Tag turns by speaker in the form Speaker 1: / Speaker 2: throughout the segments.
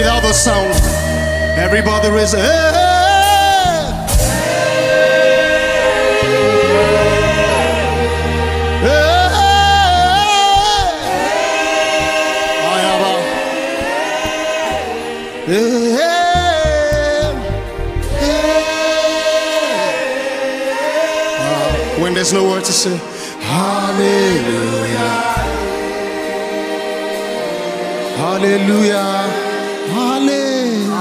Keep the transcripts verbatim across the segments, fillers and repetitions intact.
Speaker 1: other sound. Everybody raise a hey. When there's no word to say, hallelujah, hallelujah, hallelujah,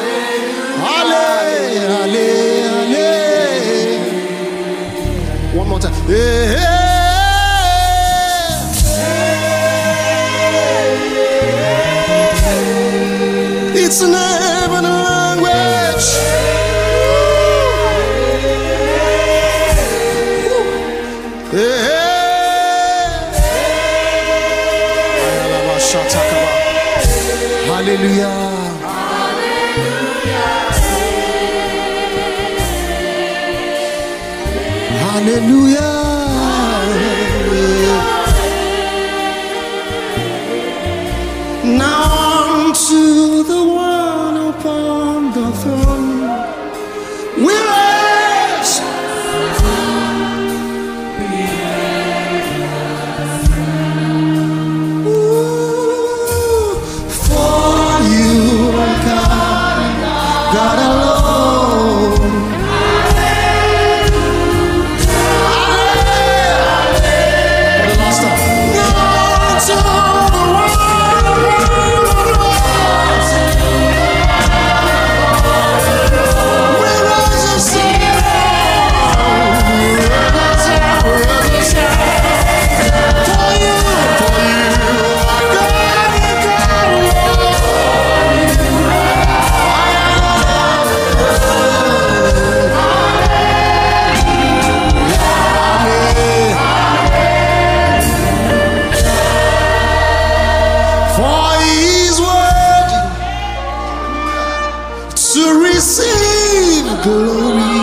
Speaker 1: hallelujah. One more time. It's an heaven language. Hallelujah. Hallelujah. Now unto the one upon the throne we raise. God alone. Last time. God to the world. We rise and sing. For you, for you, God and God alone. To receive glory.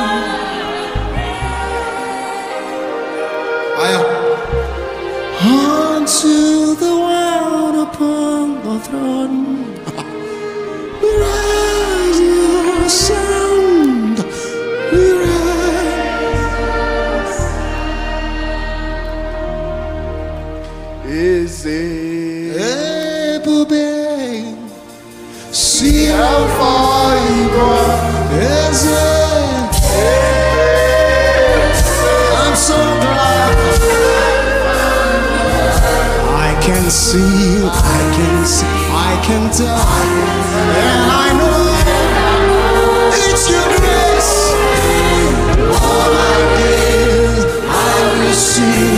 Speaker 1: Unto the one upon the throne, we raise your sound, we raise. Is it able? See how far you brought. Is it? I'm so glad. I can see, I can see, I can tell, and I know it's your grace. All I did, I receive.